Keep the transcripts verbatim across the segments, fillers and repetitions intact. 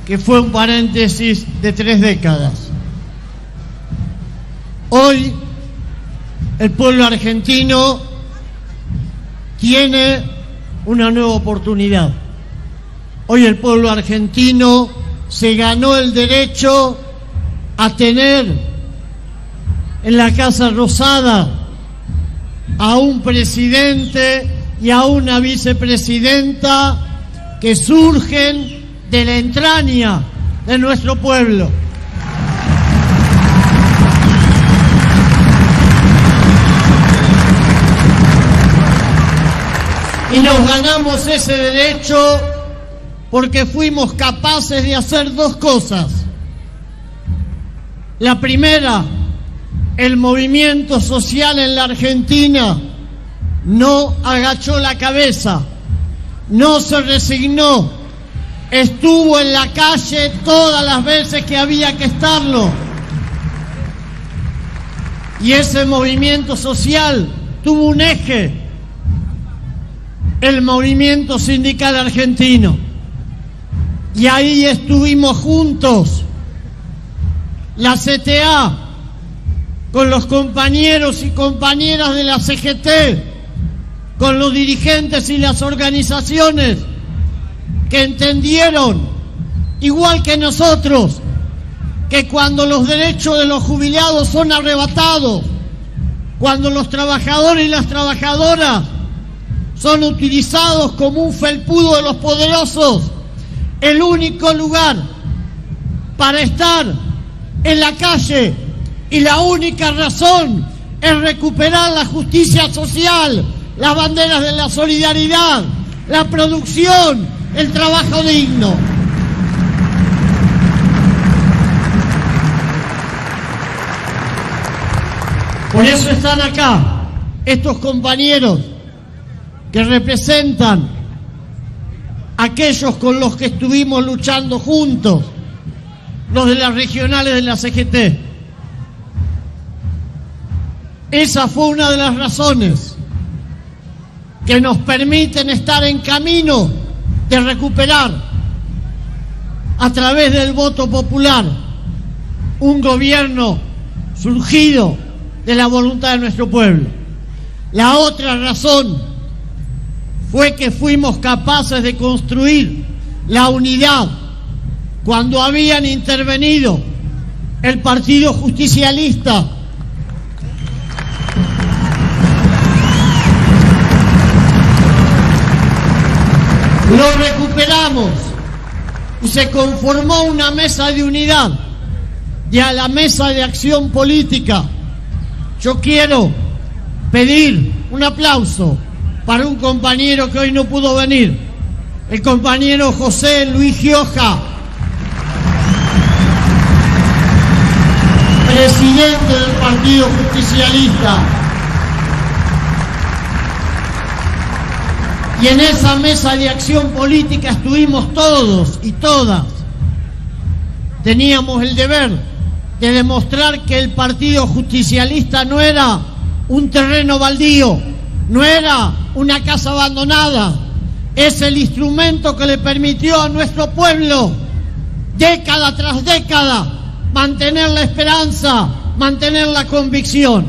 que fue un paréntesis de tres décadas. Hoy el pueblo argentino tiene una nueva oportunidad. Hoy el pueblo argentino se ganó el derecho a tener en la Casa Rosada a un presidente y a una vicepresidenta que surgen de la entraña de nuestro pueblo. Y nos ganamos ese derecho porque fuimos capaces de hacer dos cosas. La primera, el movimiento social en la Argentina no agachó la cabeza, no se resignó, estuvo en la calle todas las veces que había que estarlo. Y ese movimiento social tuvo un eje, el movimiento sindical argentino. Y ahí estuvimos juntos, la C T A, con los compañeros y compañeras de la C G T, con los dirigentes y las organizaciones que entendieron, igual que nosotros, que cuando los derechos de los jubilados son arrebatados, cuando los trabajadores y las trabajadoras son utilizados como un felpudo de los poderosos, el único lugar para estar en la calle y la única razón es recuperar la justicia social, las banderas de la solidaridad, la producción, el trabajo digno. Por eso están acá estos compañeros que representan a aquellos con los que estuvimos luchando juntos, los de las regionales de la C G T. Esa fue una de las razones que nos permiten estar en camino de recuperar, a través del voto popular, un gobierno surgido de la voluntad de nuestro pueblo. La otra razón fue que fuimos capaces de construir la unidad cuando habían intervenido el Partido Justicialista, lo recuperamos y se conformó una mesa de unidad y a la mesa de acción política. Yo quiero pedir un aplauso para un compañero que hoy no pudo venir, el compañero José Luis Gioja, presidente del Partido Justicialista. Y en esa mesa de acción política estuvimos todos y todas. Teníamos el deber de demostrar que el Partido Justicialista no era un terreno baldío, no era una casa abandonada, es el instrumento que le permitió a nuestro pueblo, década tras década, mantener la esperanza, mantener la convicción.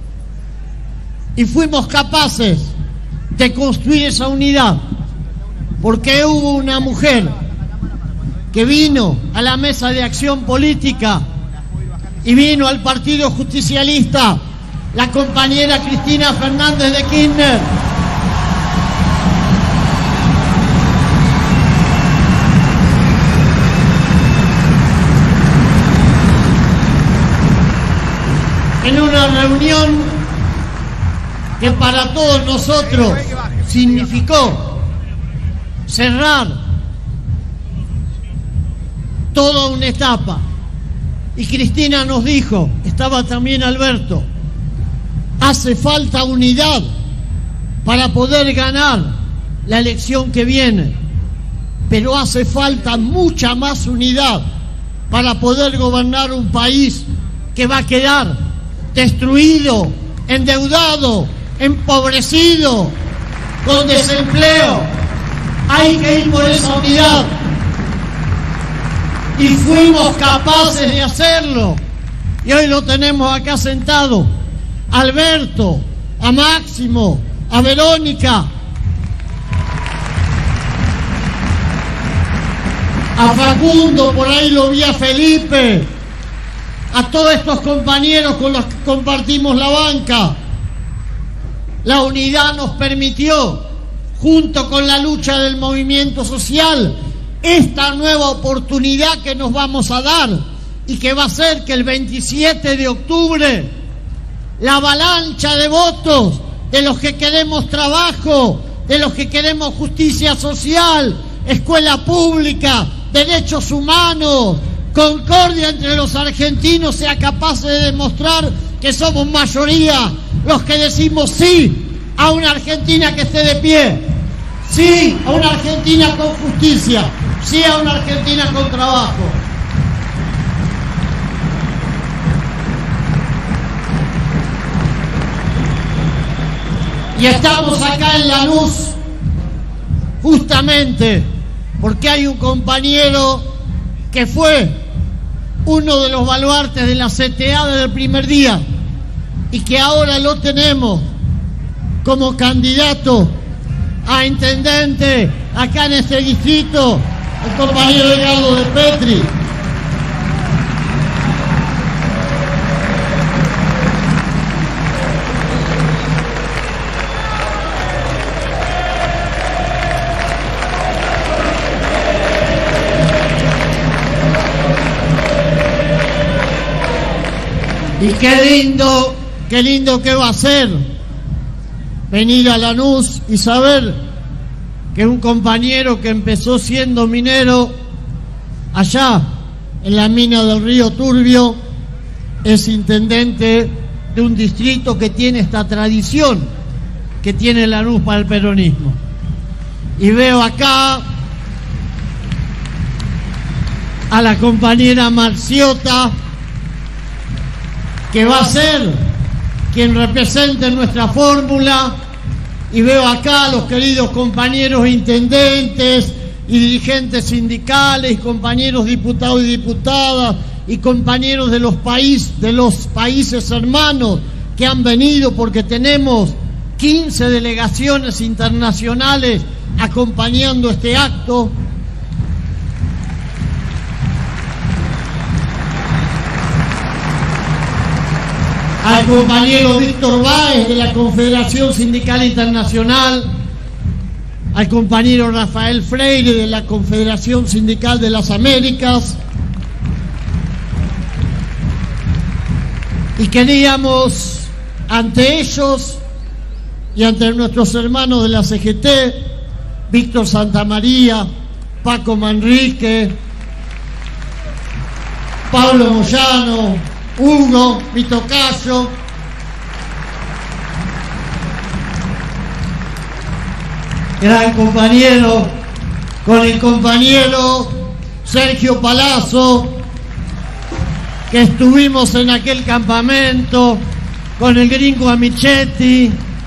Y fuimos capaces de construir esa unidad, porque hubo una mujer que vino a la mesa de acción política y vino al Partido Justicialista, la compañera Cristina Fernández de Kirchner. En una reunión que para todos nosotros significó cerrar toda una etapa. Y Cristina nos dijo, estaba también Alberto, hace falta unidad para poder ganar la elección que viene, pero hace falta mucha más unidad para poder gobernar un país que va a quedar destruido, endeudado, empobrecido, con desempleo. Hay que ir por esa unidad. y fuimos capaces de hacerlo. Y hoy lo tenemos acá sentado. Alberto, a Máximo, a Verónica, a Facundo, por ahí lo vi a Felipe, a todos estos compañeros con los que compartimos la banca. La unidad nos permitió, junto con la lucha del movimiento social, esta nueva oportunidad que nos vamos a dar y que va a hacer que el veintisiete de octubre la avalancha de votos de los que queremos trabajo, de los que queremos justicia social, escuela pública, derechos humanos, concordia entre los argentinos, sea capaz de demostrar que somos mayoría los que decimos sí a una Argentina que esté de pie, sí a una Argentina con justicia, sí a una Argentina con trabajo. Y estamos acá en Lanús justamente porque hay un compañero que fue uno de los baluartes de la C T A desde el primer día y que ahora lo tenemos como candidato a intendente acá en este distrito, el compañero Edgardo de Petri. Y qué lindo, qué lindo que va a ser venir a Lanús y saber que un compañero que empezó siendo minero allá en la mina del Río Turbio es intendente de un distrito que tiene esta tradición que tiene Lanús para el peronismo. Y veo acá a la compañera Marciota, que va a ser quien represente nuestra fórmula, y veo acá a los queridos compañeros intendentes y dirigentes sindicales, y compañeros diputados y diputadas, y compañeros de los, país, de los países hermanos que han venido, porque tenemos quince delegaciones internacionales acompañando este acto. Al compañero Víctor Báez de la Confederación Sindical Internacional, al compañero Rafael Freire de la Confederación Sindical de las Américas, y queríamos ante ellos y ante nuestros hermanos de la C G T, Víctor Santamaría, Paco Manrique, Pablo Moyano, Hugo, mi tocayo, gran compañero, con el compañero Sergio Palazzo, que estuvimos en aquel campamento, con el gringo Amichetti,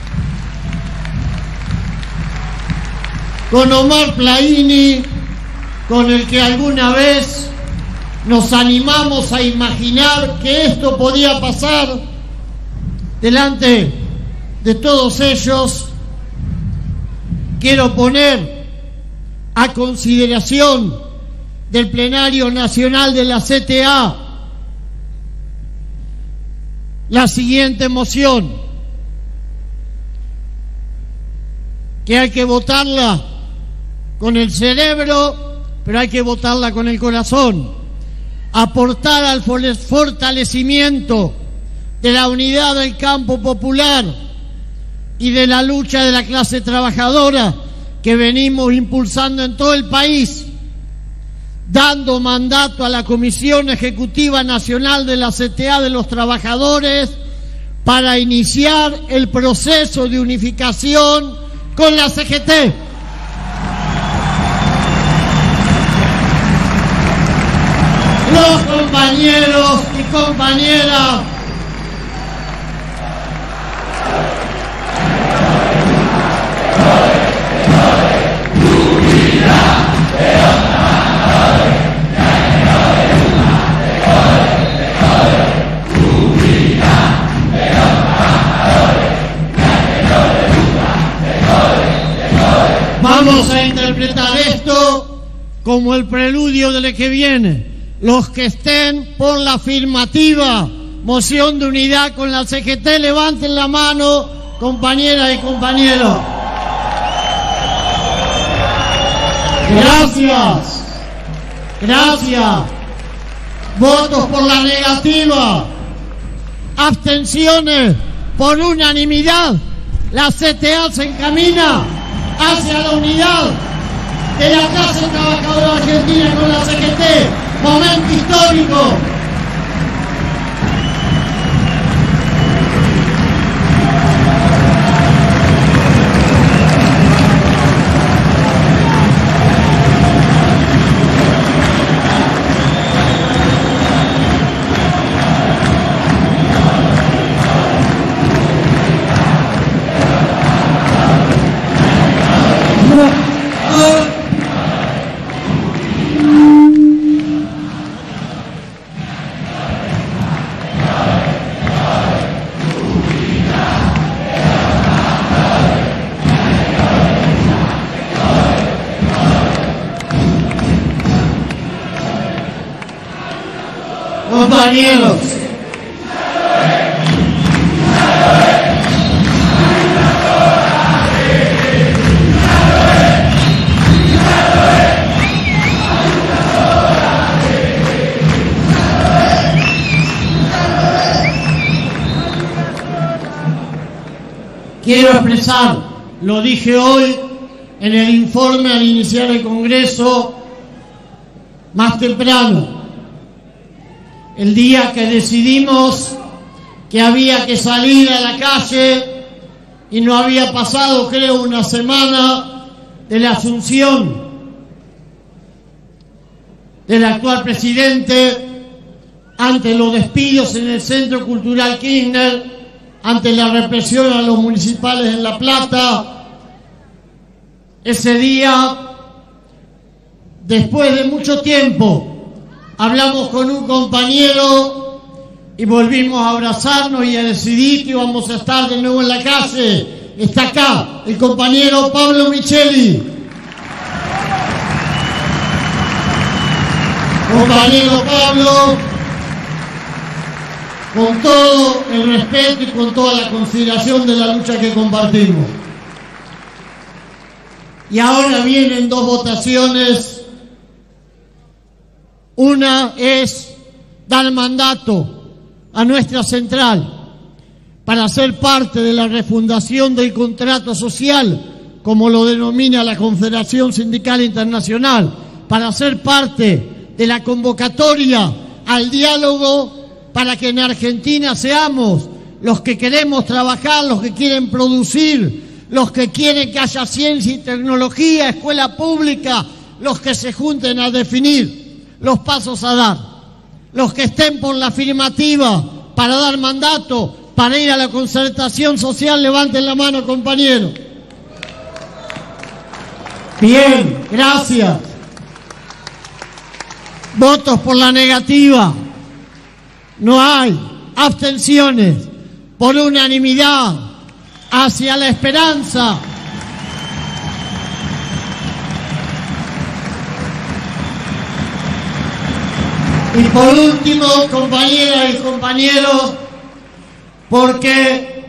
con Omar Plaini, con el que alguna vez nos animamos a imaginar que esto podía pasar. Delante de todos ellos quiero poner a consideración del Plenario Nacional de la C T A la siguiente moción, que hay que votarla con el cerebro, pero hay que votarla con el corazón. Aportar al fortalecimiento de la unidad del campo popular y de la lucha de la clase trabajadora que venimos impulsando en todo el país, dando mandato a la Comisión Ejecutiva Nacional de la C T A de los Trabajadores para iniciar el proceso de unificación con la C G T. Los compañeros y compañeras unidad de los trabajadores, como el preludio de lo que viene. Los que estén por la afirmativa moción de unidad con la C G T, levanten la mano, compañeras y compañeros. Gracias. Gracias. Votos por la negativa. Abstenciones por unanimidad. La C T A se encamina hacia la unidad de la clase trabajadora argentina con la C G T. Momento histórico. Compañeros, quiero expresar, lo dije hoy en el informe al iniciar el Congreso más temprano, el día que decidimos que había que salir a la calle y no había pasado, creo, una semana de la asunción del actual presidente ante los despidos en el Centro Cultural Kirchner, ante la represión a los municipales en La Plata. Ese día, después de mucho tiempo, hablamos con un compañero y volvimos a abrazarnos y a decidir que íbamos a estar de nuevo en la calle. Está acá el compañero Pablo Micheli. Compañero Pablo, con todo el respeto y con toda la consideración de la lucha que compartimos. Y ahora vienen dos votaciones. Una es dar mandato a nuestra central para ser parte de la refundación del contrato social, como lo denomina la Confederación Sindical Internacional, para ser parte de la convocatoria al diálogo para que en Argentina seamos los que queremos trabajar, los que quieren producir, los que quieren que haya ciencia y tecnología, escuela pública, los que se junten a definir los pasos a dar, los que estén por la afirmativa para dar mandato, para ir a la concertación social, levanten la mano, compañeros. Bien, gracias. Votos por la negativa. No hay. Abstenciones. Por unanimidad. Hacia la esperanza. Y por último, compañeras y compañeros, porque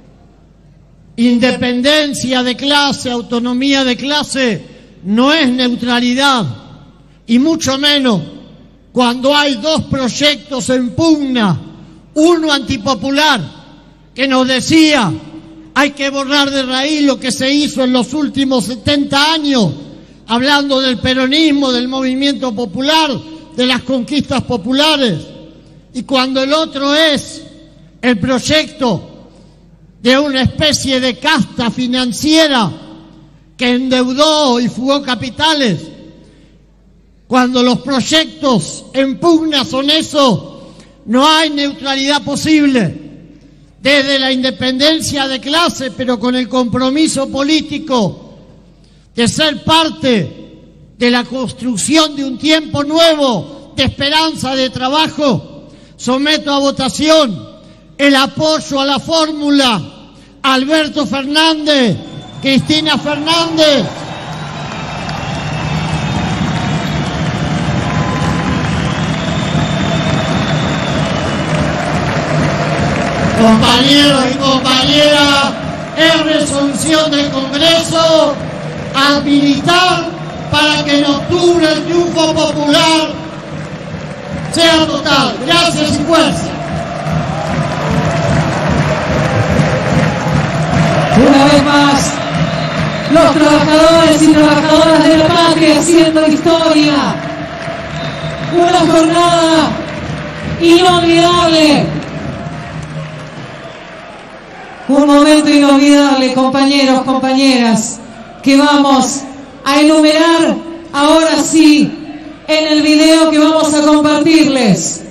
independencia de clase, autonomía de clase, no es neutralidad, y mucho menos cuando hay dos proyectos en pugna, uno antipopular, que nos decía hay que borrar de raíz lo que se hizo en los últimos setenta años, hablando del peronismo, del movimiento popular, de las conquistas populares, y cuando el otro es el proyecto de una especie de casta financiera que endeudó y fugó capitales. Cuando los proyectos en pugna son eso, no hay neutralidad posible. Desde la independencia de clase, pero con el compromiso político de ser parte de la construcción de un tiempo nuevo, de esperanza, de trabajo, someto a votación el apoyo a la fórmula Alberto Fernández, Cristina Fernández, Compañeros y compañeras, es resolución del Congreso habilitar para que en octubre el triunfo popular sea total. Gracias y fuerza. Una vez más, los trabajadores y trabajadoras de la patria haciendo historia. Una jornada inolvidable. Un momento inolvidable, compañeros, compañeras, que vamos a enumerar ahora sí en el video que vamos a compartirles.